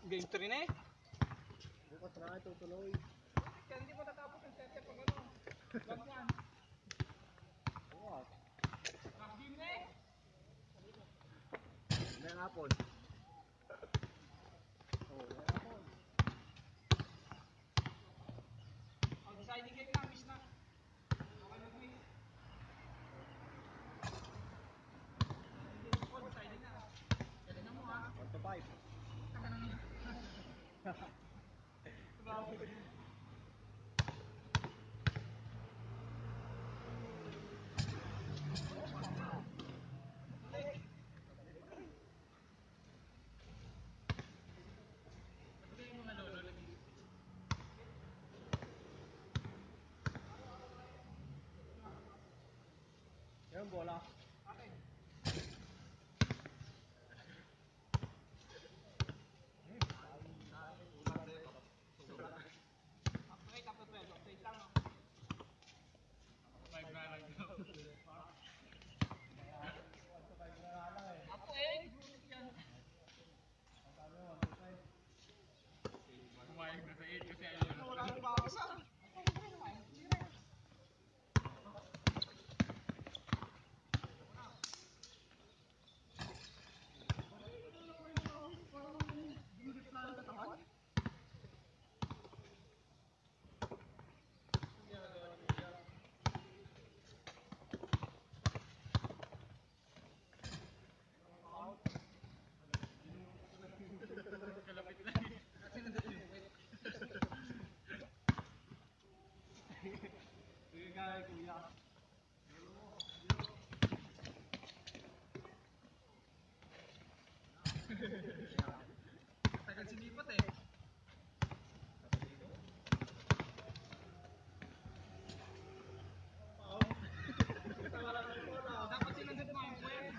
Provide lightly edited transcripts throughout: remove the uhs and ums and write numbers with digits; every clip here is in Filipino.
Game 3 na eh. Bukas na tutuloy. Kaya hindi pa natapos yung set pag ano. Lag 1. Bukas. Last game na eh. May hapon. Oo, may hapon. Ang deciding game na, miss na. Okay, mag-miss. Oh, deciding na. Galing na mo ha. 1 to 5. Taga nang yun. Grabe. Yan bola. Okay. Okay, tapos 12. Update lang. 5 na lang daw. Ako eh, butik yan. Kumayag na sa 8 kasi ayaw na. Wala nang bawas ah. Kalapit lang eh. Kasi nandun yung wait. Sige kaya kuya. Tagal sinipat eh. Dapat sinunod mo yung point.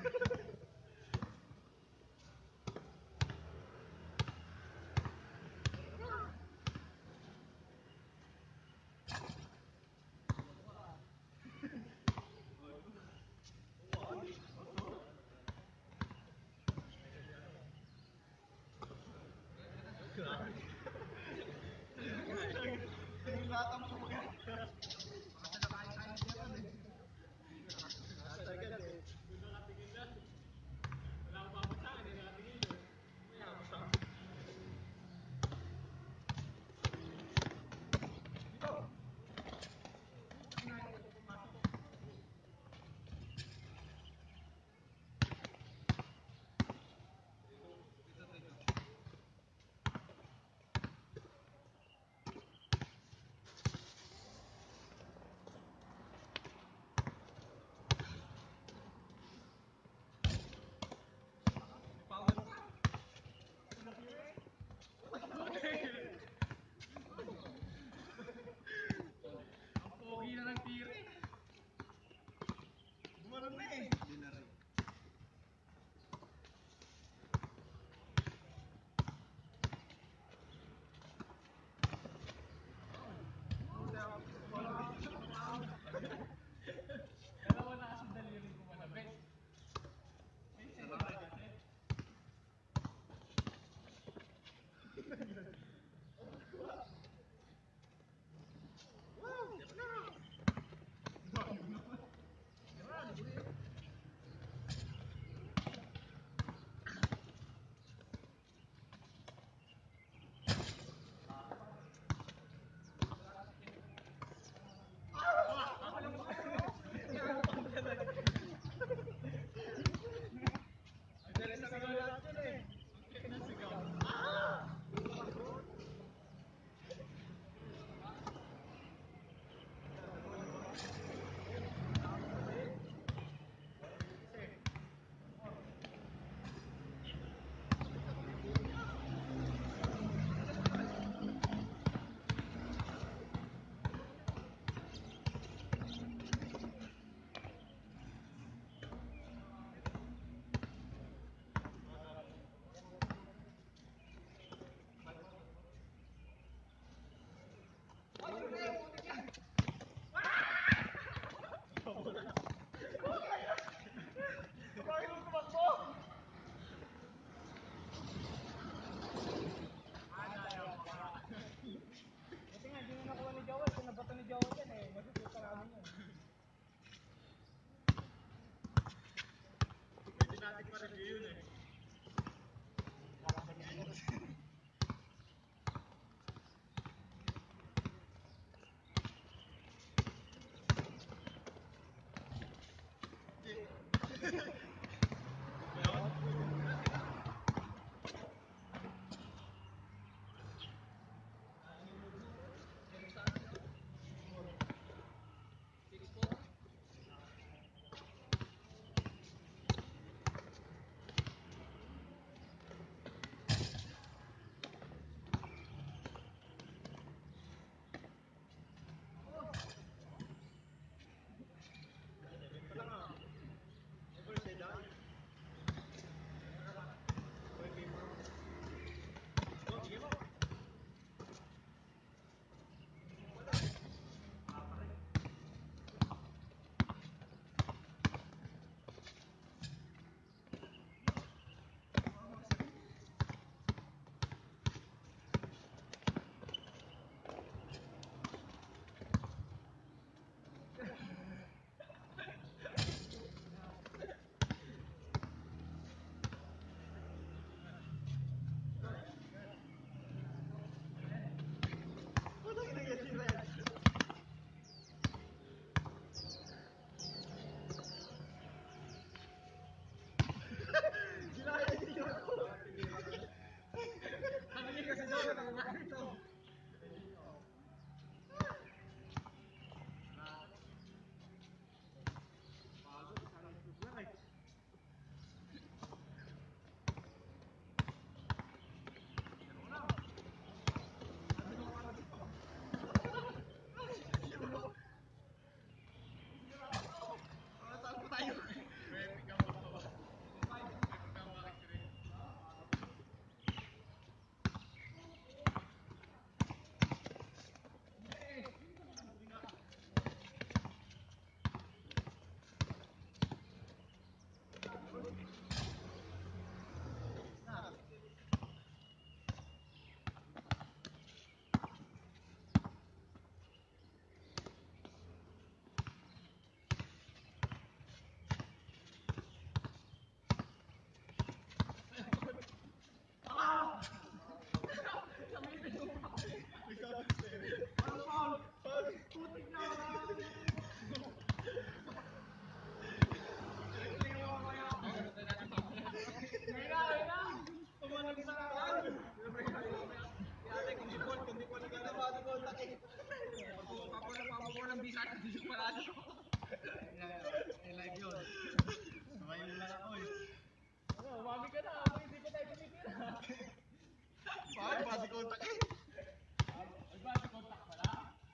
contact eh. Ay, body contact pala.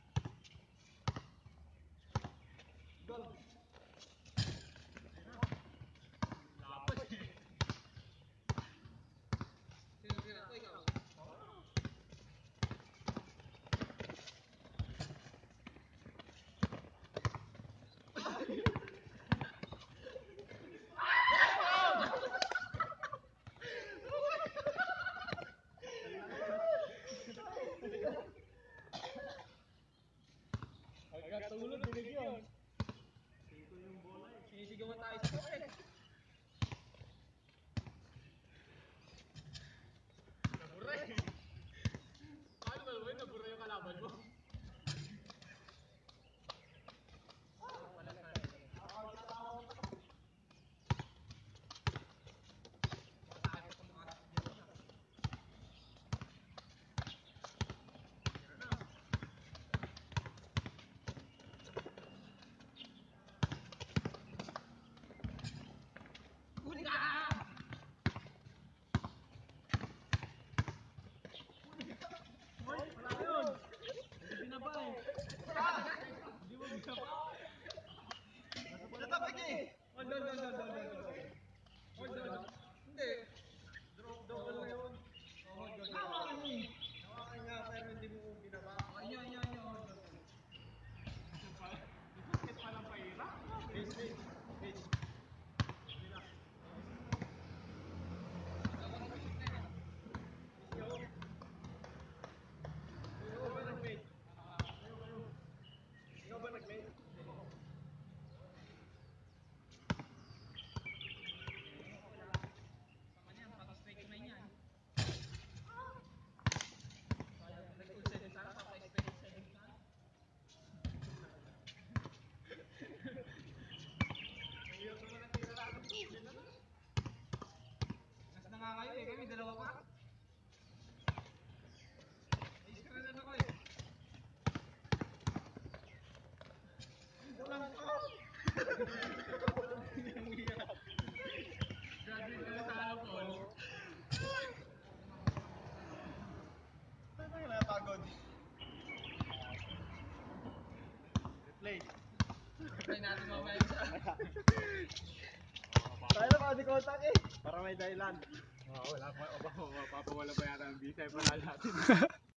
Gol. Lapas eh. Sino sira? O, ikaw? Pagkatulog, dinig yun. Sinisigawan tayo sa court eh. Nabura eh. Paano ba naman nabura yung kalaban mo? Natabag eh. Hold on. Hold on. Hindi. Double na yun. Hold on. Hawakan mo eh. Hawakan nga, pero hindi mo binaba. Hold on. Bakit palang pahirap? Face. Ikaw ba nag-mate? Ikaw ba nag-mate? Sa kanya, pag-strike na yan. Nag-ulcetin sana, papa-strike sa gitna. Mahirap naman ang tira natin. Nas na nga kayo eh, kami dalawa pa. Ayos ka na lang ako eh. Walang ka! Graduate ka na sa ano po. Ano yung napagod? Replay. Try natin mamaya isa. Tayo na body contact eh. Para may dahilan. Wala pa, mapapawala pa yata ang bisay pa natin.